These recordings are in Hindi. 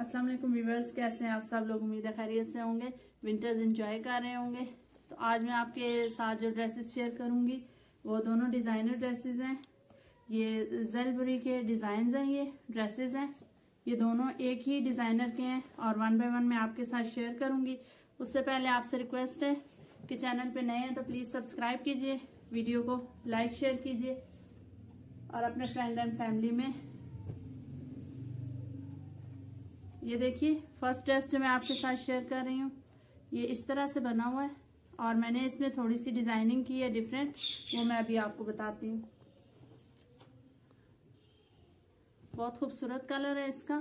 अस्सलाम वालेकुम व्यूअर्स, कैसे हैं आप सब लोग। उम्मीद है खैरियत से होंगे, विंटर्स एंजॉय कर रहे होंगे। तो आज मैं आपके साथ जो ड्रेसेस शेयर करूंगी वो दोनों डिजाइनर ड्रेसेस हैं। ये ज़ेलबरी के डिजाइन हैं, ये ड्रेसेस हैं। ये दोनों एक ही डिजाइनर के हैं और 1 बाय 1 मैं आपके साथ शेयर करूंगी। उससे पहले आपसे रिक्वेस्ट है कि चैनल पे नए हैं तो प्लीज सब्सक्राइब कीजिए, वीडियो को लाइक शेयर कीजिए और अपने फ्रेंड एंड फैमिली में। ये देखिए फर्स्ट ड्रेस जो मैं आपके साथ शेयर कर रही हूँ, ये इस तरह से बना हुआ है और मैंने इसमें थोड़ी सी डिजाइनिंग की है डिफरेंट, वो मैं अभी आपको बताती हूँ। बहुत खूबसूरत कलर है इसका।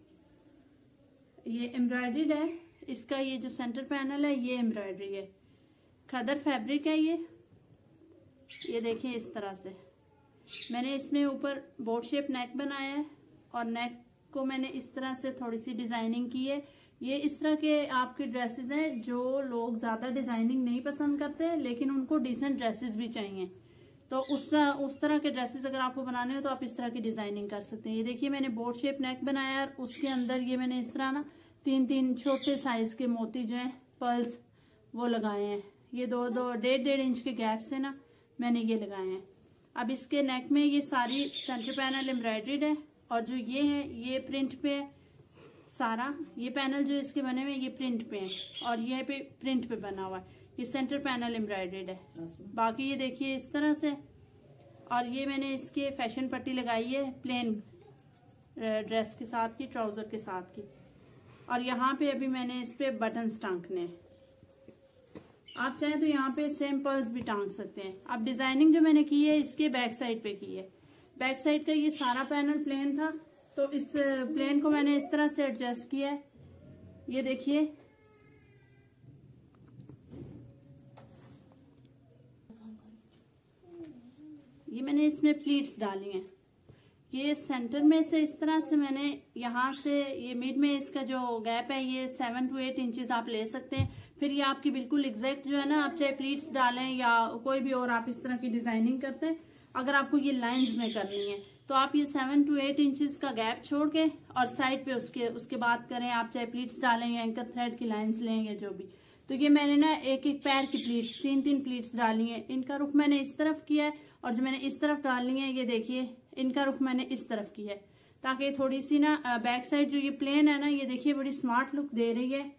ये एम्ब्रॉयडर्ड है, इसका ये जो सेंटर पैनल है ये एम्ब्रॉयडरी है, खदर फैब्रिक है ये देखिए इस तरह से। मैंने इसमें ऊपर बोट शेप नेक बनाया है और नेक को मैंने इस तरह से थोड़ी सी डिजाइनिंग की है। ये इस तरह के आपके ड्रेसेस हैं जो लोग ज्यादा डिजाइनिंग नहीं पसंद करते लेकिन उनको डिसेंट ड्रेसेस भी चाहिए, तो उस तरह के ड्रेसेस अगर आपको बनाने हो तो आप इस तरह की डिजाइनिंग कर सकते हैं। ये देखिए मैंने बोट शेप नेक बनाया और उसके अंदर ये मैंने इस तरह ना 3-3 छोटे साइज के मोती जो है पर्ल्स वो लगाए हैं। ये 2-1.5 इंच के गैप से ना मैंने ये लगाए हैं। अब इसके नेक में ये सारी सेंटर पैनल एम्ब्रॉयडर्ड है और जो ये है ये प्रिंट पे है सारा। ये पैनल जो इसके बने हुए ये प्रिंट पे है और ये पे प्रिंट पे बना हुआ है। ये सेंटर पैनल एम्ब्रॉयडर्ड है। बाकी ये देखिए इस तरह से। और ये मैंने इसके फैशन पट्टी लगाई है प्लेन ड्रेस के साथ की, ट्राउजर के साथ की। और यहाँ पे अभी मैंने इस पे बटन्स टांगने हैं। आप चाहें तो यहाँ पे सेम पर्ल्स भी टांग सकते हैं। अब डिजाइनिंग जो मैंने की है इसके बैक साइड पे की है। बैक साइड का ये सारा पैनल प्लेन था तो इस प्लेन को मैंने इस तरह से एडजस्ट किया है। ये देखिए ये मैंने इसमें प्लीट्स डाली हैं। ये सेंटर में से इस तरह से मैंने यहाँ से ये मिड में इसका जो गैप है ये 7 to 8 इंचेस आप ले सकते हैं। फिर ये आपकी बिल्कुल एग्जैक्ट जो है ना, आप चाहे प्लीट्स डालें या कोई भी और आप इस तरह की डिजाइनिंग करते हैं। अगर आपको ये लाइंस में करनी है तो आप ये 7 to 8 इंचेस का गैप छोड़ के और साइड पे उसके बाद करें। आप चाहे प्लीट्स डालें या एंकर थ्रेड की लाइंस लें या जो भी। तो ये मैंने ना एक पैर की प्लीट्स 3-3 प्लीट्स डाली है। इनका रुख मैंने इस तरफ किया है और जो मैंने इस तरफ डाली है ये देखिए इनका रुख मैंने इस तरफ किया है, ताकि थोड़ी सी ना बैक साइड जो ये प्लेन है ना ये देखिए बड़ी स्मार्ट लुक दे रही है।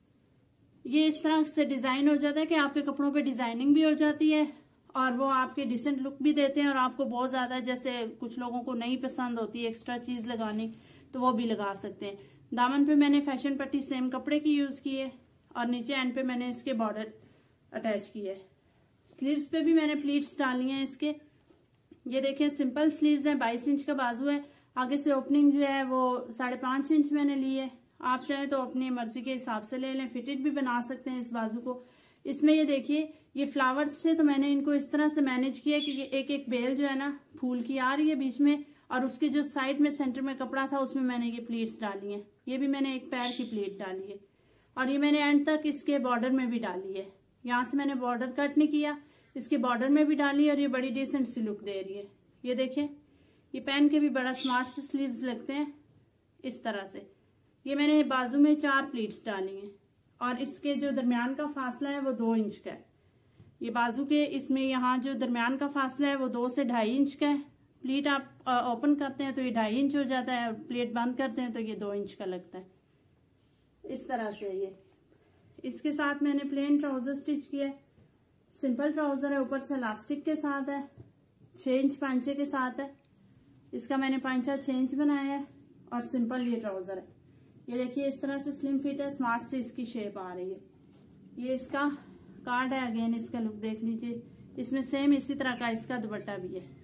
ये इस तरह से डिजाइन हो जाता है कि आपके कपड़ों पे डिजाइनिंग भी हो जाती है और वो आपके डिसेंट लुक भी देते हैं। और आपको बहुत ज्यादा जैसे कुछ लोगों को नहीं पसंद होती एक्स्ट्रा चीज लगानी तो वो भी लगा सकते हैं। दामन पे मैंने फैशन पट्टी सेम कपड़े की यूज की है और नीचे एंड पे मैंने इसके बॉर्डर अटैच की है। स्लीव्स पे भी मैंने प्लीट्स डाली हैं इसके। ये देखें सिंपल स्लीव्स हैं, 22 इंच का बाजू है। आगे से ओपनिंग जो है वो 5.5 इंच मैंने ली है। आप चाहे तो अपनी मर्जी के हिसाब से ले लें, फिटेड भी बना सकते हैं इस बाजू को। इसमें ये देखिए ये फ्लावर्स थे तो मैंने इनको इस तरह से मैनेज किया कि ये एक बेल जो है ना फूल की आ रही है बीच में और उसके जो साइड में सेंटर में कपड़ा था उसमें मैंने ये प्लीट्स डाली है। ये भी मैंने एक पैर की प्लीट डाली है और ये मैंने एंड तक इसके बॉर्डर में भी डाली है। यहाँ से मैंने बॉर्डर कट नहीं किया, इसके बॉर्डर में भी डाली और ये बड़ी डिसेंट सी लुक दे रही है। ये देखिए ये पहन के भी बड़ा स्मार्ट से स्लीव्स लगते हैं इस तरह से। ये मैंने बाजू में 4 प्लीट्स डाली हैं और इसके जो दरमियान का फासला है वो 2 इंच का है। ये बाजू के इसमें यहाँ जो दरमियान का फासला है वो 2 से 2.5 इंच का है। प्लीट आप ओपन करते हैं तो ये 2.5 इंच हो जाता है, प्लेट बंद करते हैं तो ये 2 इंच का लगता है इस तरह से। ये इसके साथ मैंने प्लेन ट्राउजर स्टिच किया है। सिंपल ट्राउजर है, ऊपर से इलास्टिक के साथ है, 6 इंच पांचे के साथ है। इसका मैंने पांचा 6 इंच बनाया है और सिंपल ये ट्राउजर है। ये देखिए इस तरह से स्लिम फिट है, स्मार्ट से इसकी शेप आ रही है। ये इसका कार्ड है, अगेन इसका लुक देख लीजिए। इसमें सेम इसी तरह का इसका दुपट्टा भी है।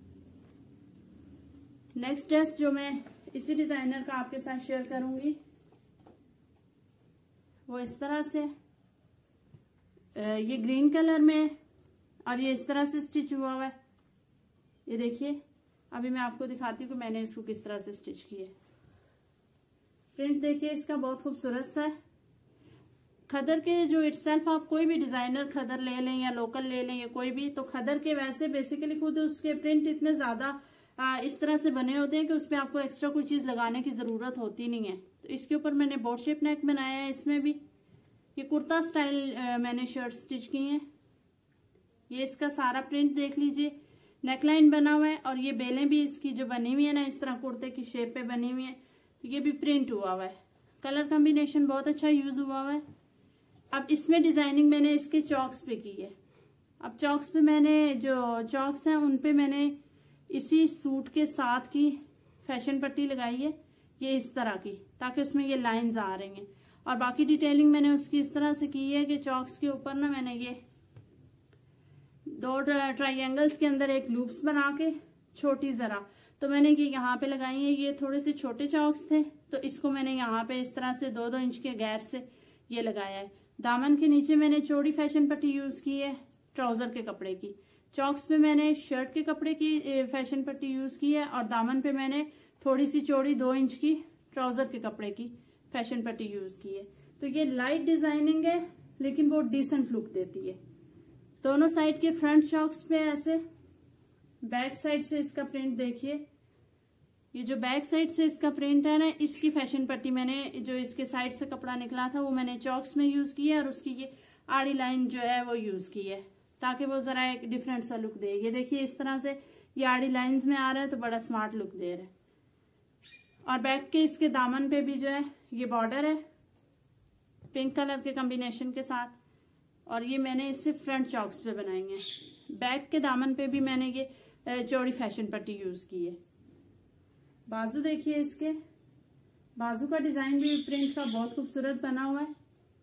नेक्स्ट ड्रेस जो मैं इसी डिजाइनर का आपके साथ शेयर करूंगी वो इस तरह से ये ग्रीन कलर में और ये इस तरह से स्टिच हुआ हुआ है। ये देखिए अभी मैं आपको दिखाती हूँ कि मैंने इसको किस तरह से स्टिच किया है। प्रिंट देखिए इसका बहुत खूबसूरत सा है। खदर के जो इटसेल्फ आप कोई भी डिजाइनर खदर ले लें या लोकल ले लें या कोई भी, तो खदर के वैसे बेसिकली खुद उसके प्रिंट इतने ज्यादा इस तरह से बने होते हैं कि उस पर आपको एक्स्ट्रा कोई चीज लगाने की जरूरत होती नहीं है। तो इसके ऊपर मैंने बोट शेप नेक बनाया है। इसमें भी ये कुर्ता स्टाइल मैंने शर्ट स्टिच की है। ये इसका सारा प्रिंट देख लीजिए, नेकलाइन बना हुआ है और ये बेलें भी इसकी जो बनी हुई है ना, इस तरह कुर्ते की शेप पे बनी हुई है। ये भी प्रिंट हुआ हुआ है। कलर कॉम्बिनेशन बहुत अच्छा यूज हुआ हुआ है। अब इसमें डिजाइनिंग मैंने इसके चॉक्स पे की है। अब चॉक्स पे मैंने जो चॉक्स हैं उन पे मैंने इसी सूट के साथ की फैशन पट्टी लगाई है, ये इस तरह की, ताकि उसमें ये लाइंस आ रही हैं। और बाकी डिटेलिंग मैंने उसकी इस तरह से की है कि चॉक्स के ऊपर ना मैंने ये 2 ट्राइंगल्स के अंदर एक लूप्स बना के छोटी जरा, तो मैंने ये यहाँ पे लगाई है। ये थोड़े से छोटे चॉक्स थे तो इसको मैंने यहाँ पे इस तरह से 2-2 इंच के गैप से ये लगाया है। दामन के नीचे मैंने चौड़ी फैशन पट्टी यूज की है ट्राउजर के कपड़े की। चॉक्स पे मैंने शर्ट के कपड़े की फैशन पट्टी यूज की है और दामन पे मैंने थोड़ी सी चौड़ी 2 इंच की ट्राउजर के कपड़े की फैशन पट्टी यूज की है। तो ये लाइट डिजाइनिंग है लेकिन बहुत डिसेंट लुक देती है। दोनों साइड के फ्रंट चॉक्स पे ऐसे, बैक साइड से इसका प्रिंट देखिए। ये जो बैक साइड से इसका प्रिंट है ना, इसकी फैशन पट्टी मैंने जो इसके साइड से कपड़ा निकला था वो मैंने चॉक्स में यूज की है और उसकी ये आड़ी लाइन जो है वो यूज की है ताकि वो जरा एक डिफरेंट सा लुक दे। ये देखिए इस तरह से ये आड़ी लाइंस में आ रहा है तो बड़ा स्मार्ट लुक दे रहा है। और बैक के इसके दामन पे भी जो है ये बॉर्डर है पिंक कलर के कॉम्बिनेशन के साथ, और ये मैंने इससे फ्रंट चॉक्स पे बनाई है। बैक के दामन पे भी मैंने ये चौड़ी फैशन पट्टी यूज की है। बाजू देखिए, इसके बाजू का डिजाइन भी प्रिंट का बहुत खूबसूरत बना हुआ है।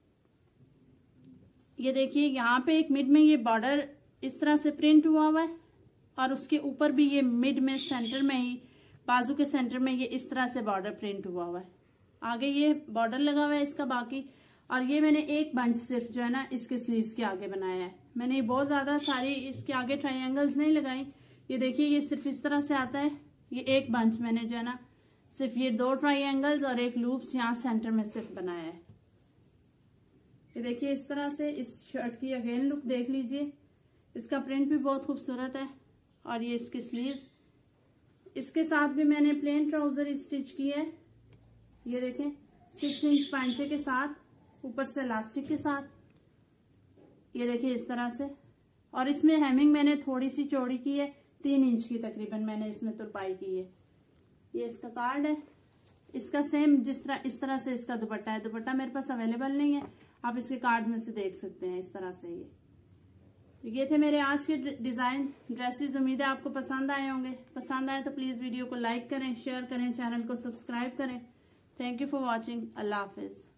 ये देखिए यहाँ पे एक मिड में ये बॉर्डर इस तरह से प्रिंट हुआ हुआ है और उसके ऊपर भी ये मिड में सेंटर में ही बाजू के सेंटर में ये इस तरह से बॉर्डर प्रिंट हुआ हुआ है। आगे ये बॉर्डर लगा हुआ है इसका बाकी, और ये मैंने एक बंच सिर्फ जो है ना इसके स्लीव्स के आगे बनाया है। मैंने बहुत ज्यादा सारी इसके आगे ट्रायंगल्स नहीं लगाई। ये देखिए ये सिर्फ इस तरह से आता है। ये एक बंच मैंने जो है ना सिर्फ ये 2 ट्रायंगल्स और एक लूप्स यहाँ सेंटर में सिर्फ बनाया है। ये देखिए इस तरह से इस शर्ट की अगेन लुक देख लीजिए। इसका प्रिंट भी बहुत खूबसूरत है और ये इसके स्लीव्स। इसके साथ भी मैंने प्लेन ट्राउजर स्टिच की है। ये देखें 6 इंच पांचे के साथ, ऊपर से इलास्टिक के साथ। ये देखिए इस तरह से, और इसमें हेमिंग मैंने थोड़ी सी चौड़ी की है, 3 इंच की तकरीबन मैंने इसमें तुरपाई की है। ये इसका कार्ड है। इसका सेम इस तरह से इसका दुपट्टा है। दुपट्टा मेरे पास अवेलेबल नहीं है, आप इसके कार्ड में से देख सकते हैं इस तरह से। ये थे मेरे आज के डिजाइन ड्रेसेस। उम्मीद है आपको पसंद आए होंगे। पसंद आए तो प्लीज वीडियो को लाइक करें, शेयर करें, चैनल को सब्सक्राइब करें। Thank you for watching. अल्लाह हाफिज।